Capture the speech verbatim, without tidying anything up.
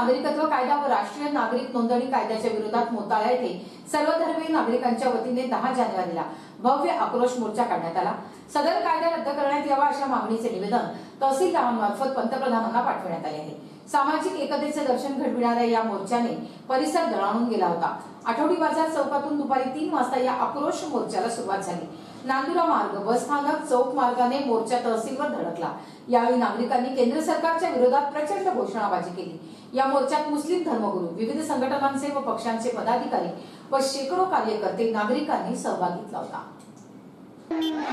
नागरिकत्व कायदा व राष्ट्रीय नागरिक नोंदणी कायद्याच्या विरोधात मोताळा येथे सर्वधर्मीय नागरिकांच्या वतीने दहा जानेवारीला भव्य आक्रोश मोर्चा काढण्यात आला। सदर कायदा रद्द करण्यात यावा अशा मागणीचे निवेदन तहसीलदारांमार्फत पंतप्रधानांना पाठवण्यात आले आहे। सामाजिक एकतेचे दर्शन घडविणाऱ्या या मोर्चाने परिसर दणाणून गेला होता। आठवडी बाजार चौकातून दुपारी तीन वाजता या आक्रोश मोर्चाला सुरुवात झाली। नांदुरा मार्ग, बस स्थानक, चौक मार्गाने मोर्चा तहसीलवर धडकला। यावेळी नागरिकांनी केंद्र सरकारच्या विरोधात प्रचंड घोषणाबाजी केली। या मोर्चात मुस्लिम धर्मगुरू, विविध संघटनांचे व पक्षांचे पदाधिकारी व शेकडो कार्यकर्ते नागरिकांनी सहभाग घेतला होता।